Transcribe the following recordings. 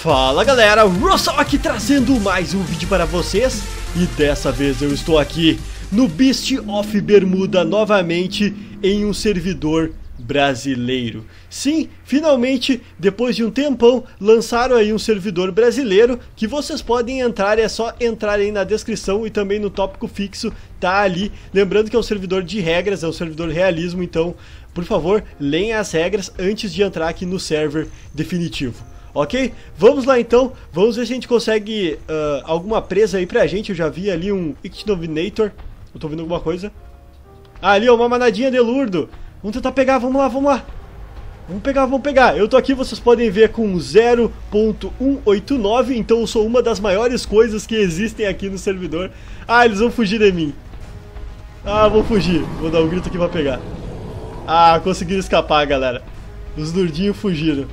Fala galera, Russell aqui trazendo mais um vídeo para vocês. E dessa vez eu estou aqui no Beast of Bermuda novamente em um servidor brasileiro. Sim, finalmente, depois de um tempão, lançaram aí um servidor brasileiro que vocês podem entrar, é só entrar aí na descrição e também no tópico fixo, tá ali. Lembrando que é um servidor de regras, é um servidor realismo, então, por favor, leiam as regras antes de entrar aqui no server definitivo. Ok? Vamos lá então, vamos ver se a gente consegue alguma presa aí pra gente. Eu já vi ali um Ictinominator. Eu tô vendo alguma coisa. Ah, ali ó, uma manadinha de lurdo. Vamos tentar pegar, vamos lá, vamos lá. Vamos pegar, vamos pegar. Eu tô aqui, vocês podem ver, com 0.189. Então eu sou uma das maiores coisas que existem aqui no servidor. Ah, eles vão fugir de mim. Ah, vão fugir. Vou dar um grito aqui pra pegar. Ah, conseguiram escapar, galera. Os lurdinhos fugiram.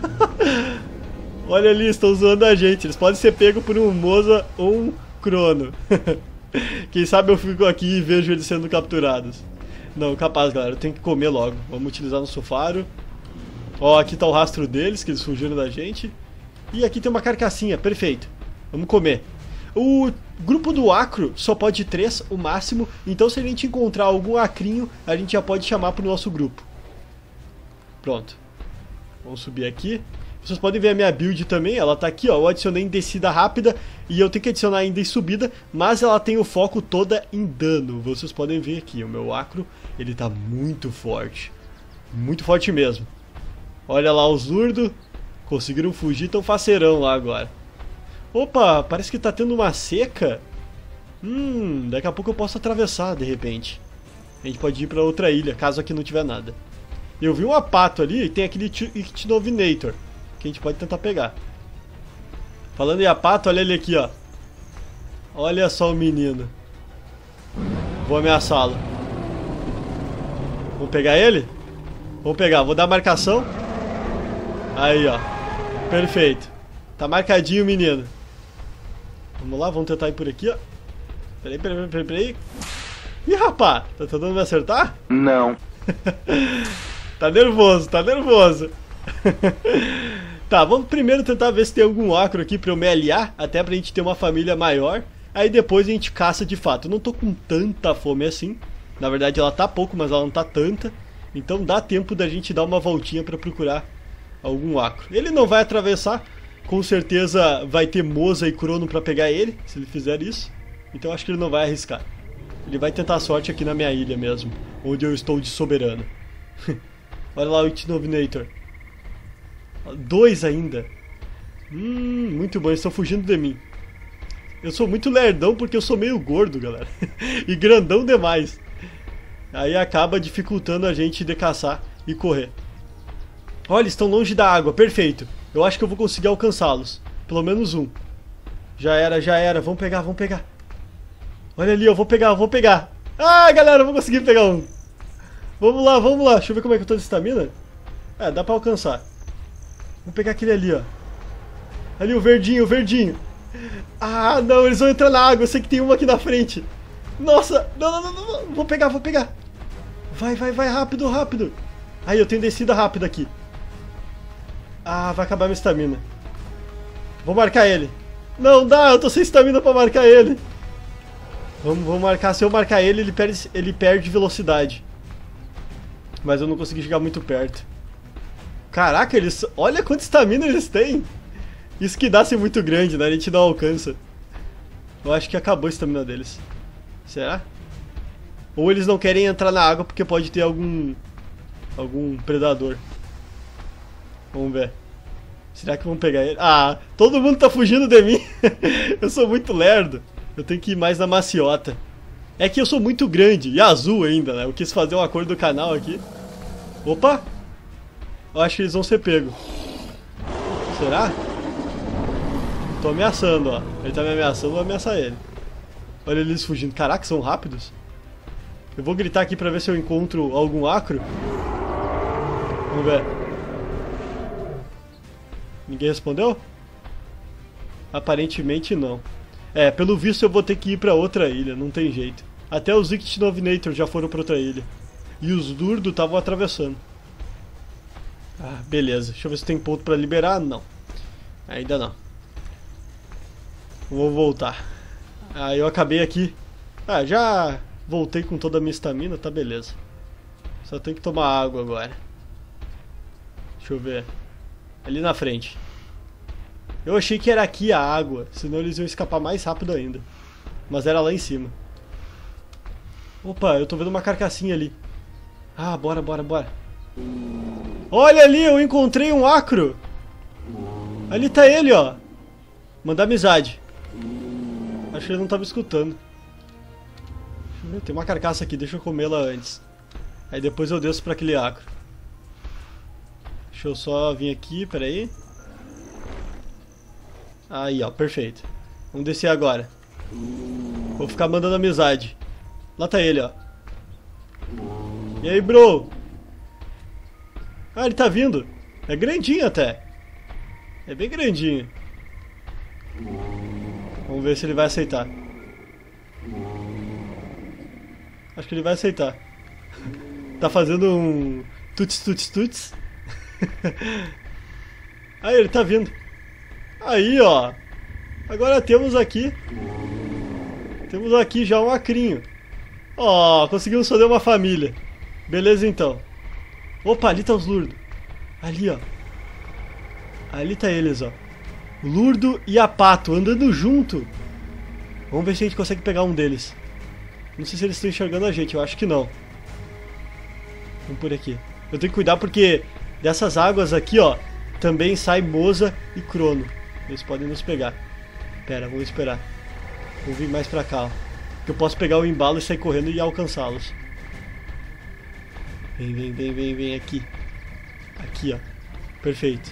Olha ali, estão zoando a gente. Eles podem ser pegos por um Moza ou um Crono. Quem sabe eu fico aqui e vejo eles sendo capturados. Não, capaz, galera. Eu tenho que comer logo. Vamos utilizar nosso faro. Ó, aqui tá o rastro deles, que eles fugiram da gente. E aqui tem uma carcassinha, perfeito. Vamos comer. O grupo do acro só pode 3, o máximo. Então se a gente encontrar algum acrinho, a gente já pode chamar pro nosso grupo. Pronto. Vamos subir aqui. Vocês podem ver a minha build também, ela tá aqui, ó. Eu adicionei em descida rápida e eu tenho que adicionar ainda em subida, mas ela tem o foco toda em dano. Vocês podem ver aqui, o meu acro, ele tá muito forte. Muito forte mesmo. Olha lá os lurdos, conseguiram fugir, tão faceirão lá agora. Opa, parece que tá tendo uma seca. Daqui a pouco eu posso atravessar, de repente. A gente pode ir pra outra ilha, caso aqui não tiver nada. Eu vi um apato ali e tem aquele Ictinominator que a gente pode tentar pegar. Falando em apato, olha ele aqui, ó. Olha só o menino. Vou ameaçá-lo. Vamos pegar ele? Vamos pegar, vou dar marcação. Aí, ó. Perfeito. Tá marcadinho o menino. Vamos lá, vamos tentar ir por aqui, ó. Peraí. Ih, rapá, tá tentando me acertar? Não. Tá nervoso, tá nervoso. Tá, vamos primeiro tentar ver se tem algum acro aqui pra eu me aliar, até pra gente ter uma família maior. Aí depois a gente caça de fato. Eu não tô com tanta fome assim. Na verdade ela tá pouco, mas ela não tá tanta. Então dá tempo da gente dar uma voltinha pra procurar algum acro. Ele não vai atravessar. Com certeza vai ter Moza e Crono pra pegar ele, se ele fizer isso. Então acho que ele não vai arriscar. Ele vai tentar a sorte aqui na minha ilha mesmo, onde eu estou de soberano. Olha lá o Ictinominator. 2 ainda. Muito bom, eles estão fugindo de mim. Eu sou muito lerdão porque eu sou meio gordo, galera. E grandão demais. Aí acaba dificultando a gente de caçar e correr. Olha, eles estão longe da água, perfeito. Eu acho que eu vou conseguir alcançá-los. Pelo menos um. Já era, já era. Vamos pegar, vamos pegar. Olha ali, eu vou pegar, eu vou pegar. Ah, galera, eu vou conseguir pegar um. Vamos lá, vamos lá. Deixa eu ver como é que eu tô de estamina. É, dá pra alcançar. Vamos pegar aquele ali, ó. Ali, o verdinho, o verdinho. Ah, não, eles vão entrar na água. Eu sei que tem uma aqui na frente. Nossa, não. Vou pegar, vou pegar. Vai, rápido, rápido. Aí, eu tenho descida rápida aqui. Ah, vai acabar minha estamina. Vou marcar ele. Não dá, eu tô sem estamina pra marcar ele. Vamos marcar. Se eu marcar ele, ele perde velocidade. Mas eu não consegui chegar muito perto. Caraca, eles... Olha quanta estamina eles têm. Isso que dá ser muito grande, né? A gente não alcança. Eu acho que acabou a estamina deles. Será? Ou eles não querem entrar na água porque pode ter algum predador. Vamos ver. Será que vão pegar ele? Ah, todo mundo tá fugindo de mim. Eu sou muito lerdo. Eu tenho que ir mais na maciota. É que eu sou muito grande e azul ainda, né? Eu quis fazer uma cor do canal aqui. Opa! Eu acho que eles vão ser pegos. Será? Tô ameaçando, ó. Ele tá me ameaçando, eu vou ameaçar ele. Olha eles fugindo. Caraca, são rápidos. Eu vou gritar aqui pra ver se eu encontro algum acro. Vamos ver. Ninguém respondeu? Aparentemente não. É, pelo visto eu vou ter que ir pra outra ilha, não tem jeito. Até os Ictinominator já foram pra outra ilha. E os Durdo estavam atravessando. Ah, beleza. Deixa eu ver se tem ponto pra liberar. Não. Ainda não. Vou voltar. Ah, eu acabei aqui. Ah, já voltei com toda a minha estamina, tá beleza. Só tenho que tomar água agora. Deixa eu ver. Ali na frente. Eu achei que era aqui a água, senão eles iam escapar mais rápido ainda. Mas era lá em cima. Opa, eu tô vendo uma carcassinha ali. Ah, bora, bora, bora. Olha ali, eu encontrei um acro. Ali tá ele, ó. Mandar amizade. Acho que ele não tava escutando. Tem uma carcaça aqui, deixa eu comê-la antes. Aí depois eu desço pra aquele acro. Deixa eu só vir aqui, peraí. Aí, ó, perfeito. Vamos descer agora. Vou ficar mandando amizade. Lá tá ele, ó. E aí, bro? Ah, ele tá vindo. É grandinho até. É bem grandinho. Vamos ver se ele vai aceitar. Acho que ele vai aceitar. Tá fazendo um tuts tuts tuts. Aí, ele tá vindo. Aí, ó. Agora temos aqui. Temos aqui já um acrinho. Ó, conseguimos fazer uma família. Beleza, então. Opa, ali tá os Lurdo. Ali, ó. Ali tá eles, ó. O Lurdo e a Pato andando junto. Vamos ver se a gente consegue pegar um deles. Não sei se eles estão enxergando a gente, eu acho que não. Vamos por aqui. Eu tenho que cuidar porque dessas águas aqui, ó, também sai Moza e Crono. Eles podem nos pegar. Pera, vamos esperar. Vou vir mais pra cá, ó. Que eu posso pegar o embalo e sair correndo e alcançá-los. Vem, vem, vem, vem, vem aqui. Aqui, ó. Perfeito.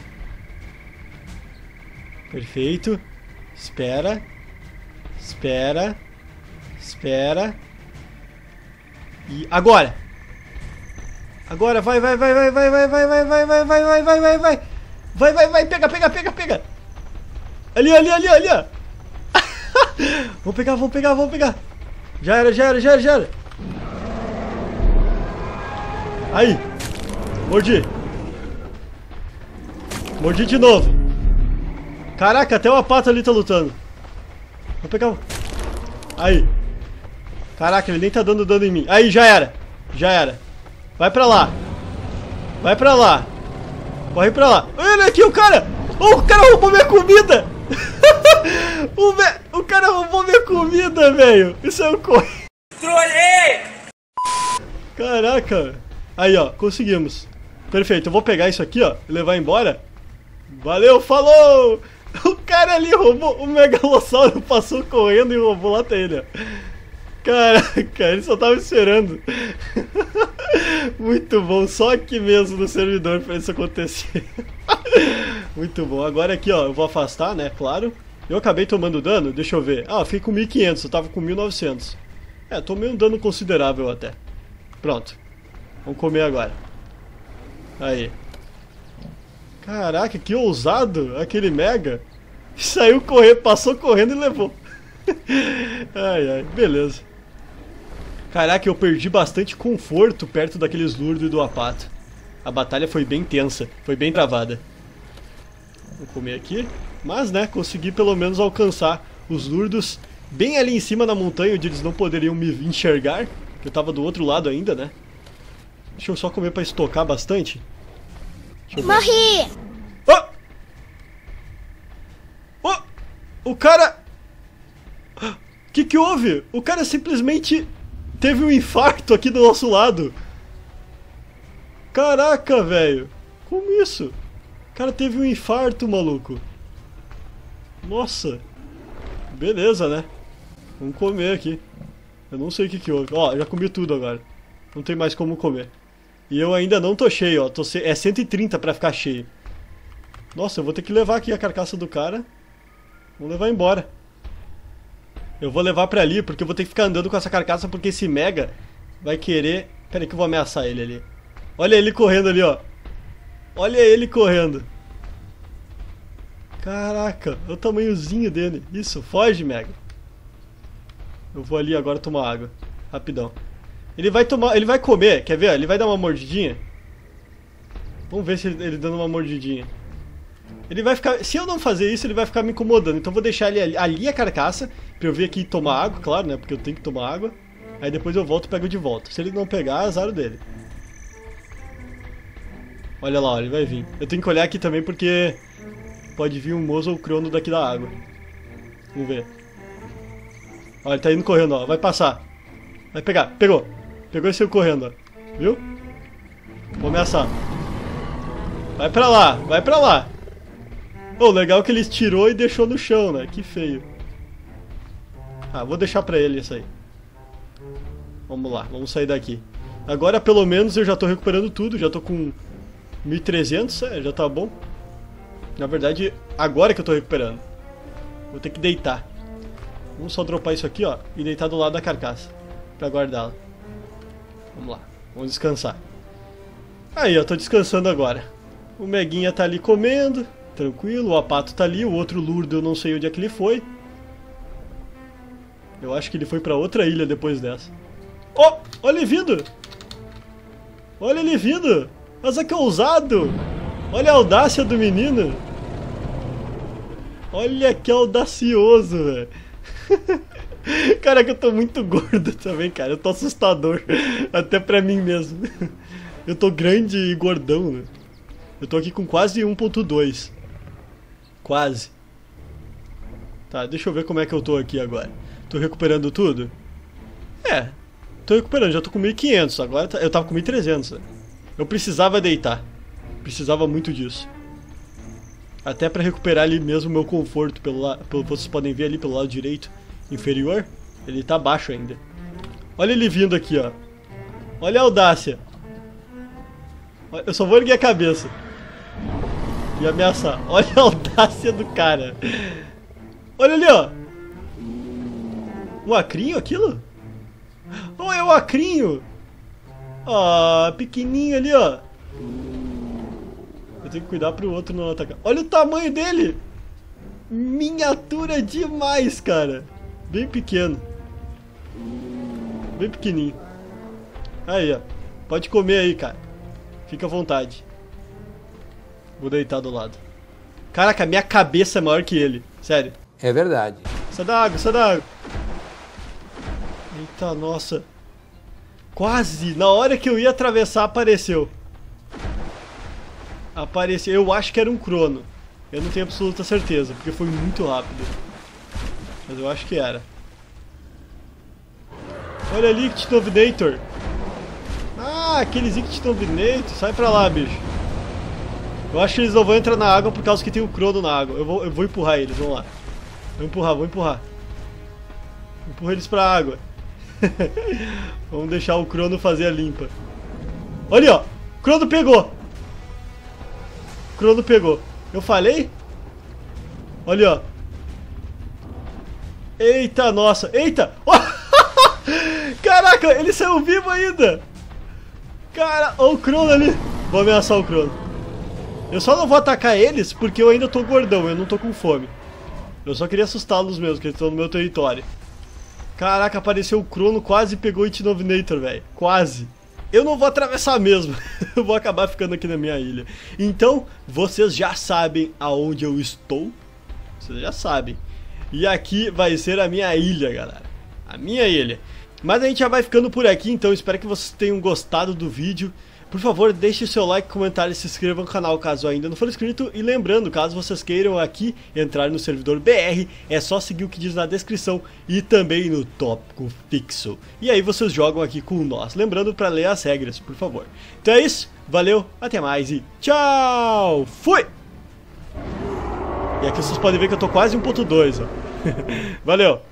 Perfeito. Espera. Espera. Espera. E agora! Agora, vai, vai, vai, vai, vai, vai, vai, vai, vai, vai, vai, vai, vai, vai, vai. Vai, vai, vai, pega, pega, pega, pega. Ali, ali, ali, ali, ó. Vamos pegar, vamos pegar, vamos pegar. Já era, já era, já era, já era. Aí. Mordi. Mordi de novo. Caraca, até uma pata ali tá lutando. Vou pegar. Aí. Caraca, ele nem tá dando dano em mim. Aí, já era. Já era. Vai pra lá. Vai pra lá. Corre pra lá. Olha aqui o cara. Oh, o cara roubou minha comida. O cara roubou minha comida, velho. Isso é um corre. Trolei! Caraca. Aí, ó. Conseguimos. Perfeito. Eu vou pegar isso aqui, ó. E levar embora. Valeu, falou! O cara ali roubou. O Megalossauro passou correndo e roubou lá ele, ó. Caraca, ele só tava esperando. Muito bom, só aqui mesmo no servidor pra isso acontecer. Muito bom, agora aqui ó, eu vou afastar, né, claro. Eu acabei tomando dano, deixa eu ver. Ah, eu fiquei com 1500, eu tava com 1900. É, tomei um dano considerável até. Pronto, vamos comer agora. Aí. Caraca, que ousado aquele Mega. Saiu correndo, passou correndo e levou. Ai, ai, beleza. Caraca, eu perdi bastante conforto perto daqueles Lurdo e do Apato. A batalha foi bem tensa, foi bem travada. Vou comer aqui. Mas, né, consegui pelo menos alcançar os Lurdos bem ali em cima na montanha, onde eles não poderiam me enxergar. Que eu tava do outro lado ainda, né. Deixa eu só comer pra estocar bastante. Morri! Oh! Oh! O cara... O que houve? O cara simplesmente teve um infarto aqui do nosso lado. Caraca, velho. Como isso? O cara teve um infarto, maluco. Nossa. Beleza, né? Vamos comer aqui. Eu não sei o que houve. Ó, já comi tudo agora. Não tem mais como comer. E eu ainda não tô cheio, ó. É 130 pra ficar cheio. Nossa, eu vou ter que levar aqui a carcaça do cara. Vamos levar embora. Eu vou levar pra ali, porque eu vou ter que ficar andando com essa carcaça, porque esse Mega vai querer... Pera aí que eu vou ameaçar ele ali. Olha ele correndo ali, ó. Olha ele correndo. Caraca, olha o tamanhozinho dele. Isso, foge, Mega. Eu vou ali agora tomar água. Rapidão. Ele vai tomar... Ele vai comer, quer ver? Ele vai dar uma mordidinha. Vamos ver se ele dando uma mordidinha. Ele vai ficar... Se eu não fazer isso, ele vai ficar me incomodando. Então eu vou deixar ele ali a carcaça, pra eu vir aqui tomar água, claro, né? Porque eu tenho que tomar água. Aí depois eu volto e pego de volta. Se ele não pegar, azar dele. Olha lá, ele vai vir. Eu tenho que olhar aqui também porque pode vir um moço ou crono daqui da água. Vamos ver. Ó, ele tá indo correndo, ó. Vai passar. Vai pegar. Pegou. Pegou e saiu correndo, ó. Viu? Vou ameaçar. Vai pra lá. Vai pra lá. Pô, legal que ele tirou e deixou no chão, né? Que feio. Ah, vou deixar pra ele isso aí. Vamos lá. Vamos sair daqui. Agora, pelo menos, eu já tô recuperando tudo. Já tô com 1.300. Já tá bom. Na verdade, agora que eu tô recuperando. Vou ter que deitar. Vamos só dropar isso aqui, ó. E deitar do lado da carcaça. Pra guardá-la. Vamos lá. Vamos descansar. Aí, ó. Tô descansando agora. O Meguinha tá ali comendo. Tranquilo. O Apato tá ali. O outro Lurdo eu não sei onde é que ele foi. Eu acho que ele foi pra outra ilha depois dessa. Oh! Olha ele vindo! Olha ele vindo! Mas que ousado! Olha a audácia do menino! Olha que audacioso, velho! Caraca, eu tô muito gordo também, cara. Eu tô assustador. Até pra mim mesmo. Eu tô grande e gordão, né? Eu tô aqui com quase 1.2. Quase. Tá, deixa eu ver como é que eu tô aqui agora. Tô recuperando tudo? É, tô recuperando. Já tô com 1.500. Agora eu tava com 1.300. Né? Eu precisava deitar. Precisava muito disso. Até pra recuperar ali mesmo o meu conforto. Vocês podem ver ali pelo lado direito inferior. Ele tá baixo ainda. Olha ele vindo aqui, ó. Olha a audácia. Eu só vou erguer a cabeça e ameaçar. Olha a audácia do cara. Olha ali, ó. Um acrinho aquilo? Oh, é um acrinho. Ó, pequenininho ali, ó. Eu tenho que cuidar pro outro não atacar. Olha o tamanho dele. Miniatura demais, cara. Bem pequeno. Bem pequenininho. Aí, ó. Pode comer aí, cara. Fica à vontade. Vou deitar do lado. Caraca, minha cabeça é maior que ele. Sério. É verdade. Sai da água, sai da água. Eita, nossa. Quase. Na hora que eu ia atravessar, apareceu. Apareceu. Eu acho que era um crono. Eu não tenho absoluta certeza, porque foi muito rápido. Mas eu acho que era. Olha ali, Ictinominator. Ah, aqueles Ictinominator. Sai pra lá, bicho. Eu acho que eles não vão entrar na água por causa que tem um crono na água. Eu vou empurrar eles, vamos lá. Vou empurrar. Empurra eles pra água. Vamos deixar o crono fazer a limpa. Olha, ó. O crono pegou. O crono pegou. Eu falei? Olha, ó. Eita, nossa. Eita. Caraca, ele saiu vivo ainda. Cara, olha o crono ali. Vou ameaçar o crono. Eu só não vou atacar eles porque eu ainda tô gordão, eu não tô com fome. Eu só queria assustá-los mesmo, que eles estão no meu território. Caraca, apareceu o crono, quase pegou o Ictinominator, velho. Quase. Eu não vou atravessar mesmo. Eu vou acabar ficando aqui na minha ilha. Então, vocês já sabem aonde eu estou. Vocês já sabem. E aqui vai ser a minha ilha, galera. A minha ilha. Mas a gente já vai ficando por aqui, então espero que vocês tenham gostado do vídeo. Por favor, deixe o seu like, comentário e se inscreva no canal caso ainda não for inscrito. E lembrando, caso vocês queiram aqui entrar no servidor BR, é só seguir o que diz na descrição e também no tópico fixo. E aí vocês jogam aqui com nós. Lembrando para ler as regras, por favor. Então é isso, valeu, até mais e tchau! Fui! E aqui vocês podem ver que eu tô quase 1.2, ó. Valeu!